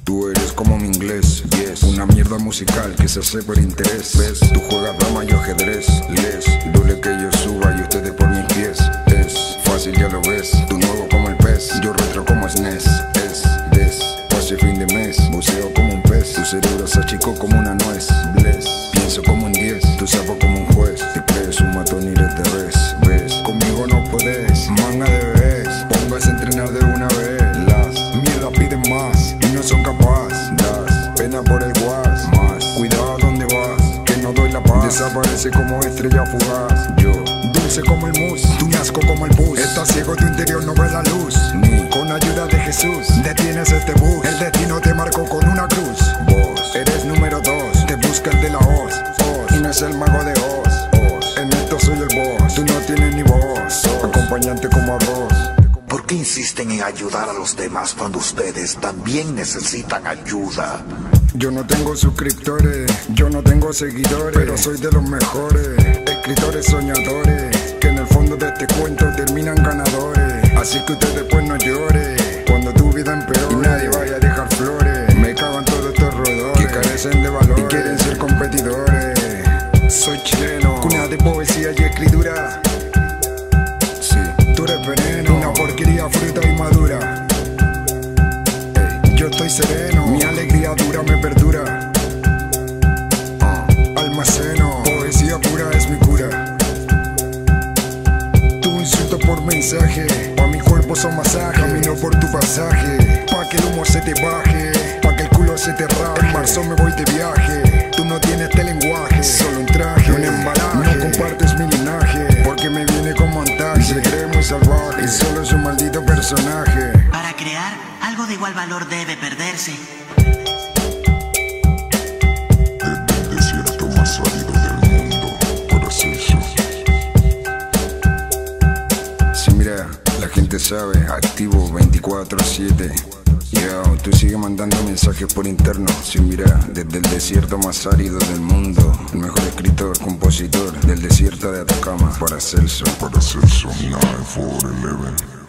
Tú eres como mi inglés, yes. Una mierda musical que se hace por interés, ¿ves? Tú juegas dama y ajedrez, les duele que yo suba y ustedes por mis pies. Es fácil, ya lo ves. Tú nuevo como el pez, yo retro como SNES. Es despacio fin de mes, buceo como un pez. Tu cerebro se achicó como una nuez, bless. Pienso como un 10, tu sapo como un juez. Te crees un matón y eres de res, ves. Conmigo no podés, manga de bebés. Póngase a entrenar de una vez. Las mierdas piden más y no son capaces. Das pena por el guas, más cuidado donde vas, que no doy la paz. Desaparece como estrella fugaz. Yo, dulce como el mousse, tú asco como el bus. Estás ciego, tu interior no ve la luz. Ni con ayuda de Jesús detienes este bus. El destino te marcó con una cruz. Vos eres número 2, te busca el de la hoz. Y no es el mago de Oz. En esto soy el boss, tú no tienes ni voz. Acompañante como arroz. ¿Por qué insisten en ayudar a los demás cuando ustedes también necesitan ayuda? Yo no tengo suscriptores, yo no tengo seguidores, pero soy de los mejores escritores soñadores, que en el fondo de este cuento terminan ganadores. Así que usted después no llore cuando tu vida empeore y nadie vaya a dejar flores. Me cagan todos estos roedores que carecen de valor y quieren ser competidores. Soy chileno, cuna de poesía y escritura. Tú eres veneno, una porquería fruta y madura. Yo estoy sereno, mi alegría dura me perdura. Almaceno, poesía pura es mi cura. Tu insulto por mensaje, pa' mi cuerpo son masajes. Camino por tu pasaje, pa' que el humo se te baje, pa' que el culo se te raje. En marzo me voy de viaje, tú no tienes este lenguaje. Solo un traje, un embalaje, no compartes mi linaje, porque me viene con montaje. Se cree muy salvaje y solo es un maldito personaje. Para crear, algo de igual valor debe perderse. Desde el desierto más árido del mundo, para Celso. Sí, mira, la gente sabe, activo 24/7. Yo, tú sigue mandando mensajes por interno. Sí, mira, desde el desierto más árido del mundo, el mejor escritor, compositor del desierto de Atacama, para Celso. Para Celso, 9-4-11.